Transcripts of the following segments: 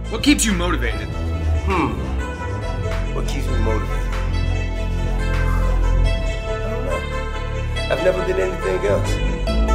What keeps you motivated? What keeps me motivated? I don't know. I've never been anything else.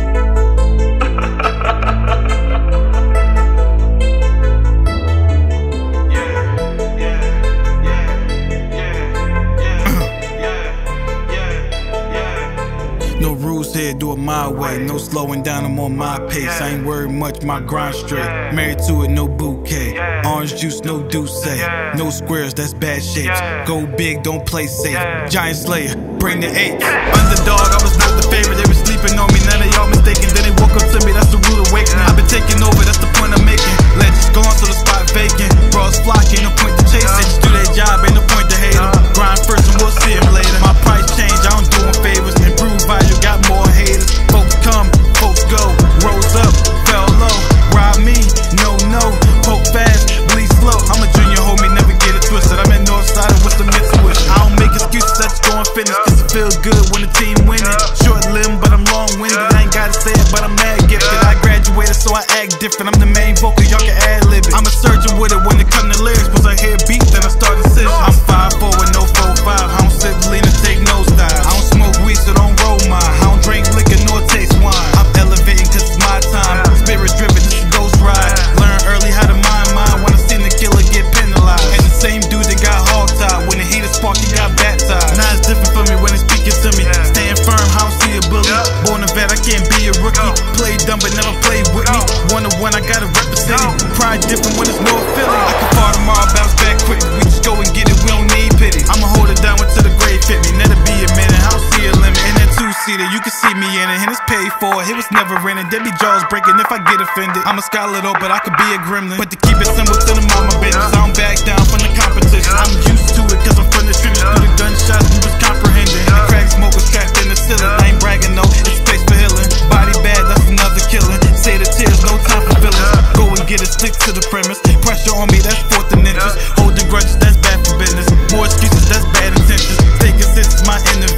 No rules here, do it my way. No slowing down, I'm on my pace. I ain't worried much, my grind straight. Married to it, no bouquet. Orange juice, no douce. No squares, that's bad shapes. Go big, don't play safe. Giant Slayer, bring the apes. Underdog, I was not the favorite. They were sleeping on me, none of y'all mistaken. Then they woke up to me, that's the rude awakening. I've been taking over, that's the point I'm making. Legends gone, so the spot vacant. Bros flock, ain't no point to chase it. Just do their job, ain't no point to hate them. Grind first and we'll see them later. My price change, I don't do them favors. Improve value, got more haters. Folks come, folks go. Rose up, fell low. Rob me, no. Poke fast, bleed slow. I'm a junior homie, never get it twisted. I'm at Northside with some intuition. I don't make excuses, I just go and finish. Cause it feels good when the team winning. Short limb, but I'm long-winded. I ain't gotta say it, but I'm mad gifted. I graduated, so I act different. I'm the main vocal, y'all can ad-lib it. I'm a surgeon with it when it come to lyrics. Once I hear beat, then I start decisions. I'm 5'4" with no 4'5". I don't sip lean and take no style. I don't smoke weed, so don't roll mine. I don't drink liquor nor taste wine. I'm elevating cause it's my time. Spirit driven, this is ghost ride. Learn early how to mind when I seen the killer get penalized. And the same dude that got hog-tied. When the heater sparked, he got baptized. Now it's different for me when it's speaking to me. Staying firm, I don't see a bully. Born a vet, I can't be a rookie. Play dumb but never play with me. One-on-one, I gotta represent it. Pride different when it's North Philly. I can fall tomorrow, bounce back quickly. We just go and get it, we don't need pity. I'ma hold it down until the grave fit me. Never be a minute, I don't see a limit. In that two-seater, you can see me in it. And it's paid for, it was never rented. There be jaws breaking if I get offended. I'm a scholar though, but I could be a gremlin. But to keep it simple to the mama business, I don't back down from the competition. I'm used to it cause I'm from the streets. Through the gunshots, we was comprehending. And the crack smoke was trapped in the ceiling. I ain't bragging though, it's space for healing. Body bad, that's another killing. Say the tears, no time for feelings. Go and get it, stick to the premise. Pressure on me, that's 4th and inches. Holding grudges, that's bad for business. More excuses, that's bad intentions. Stay consistent, my inner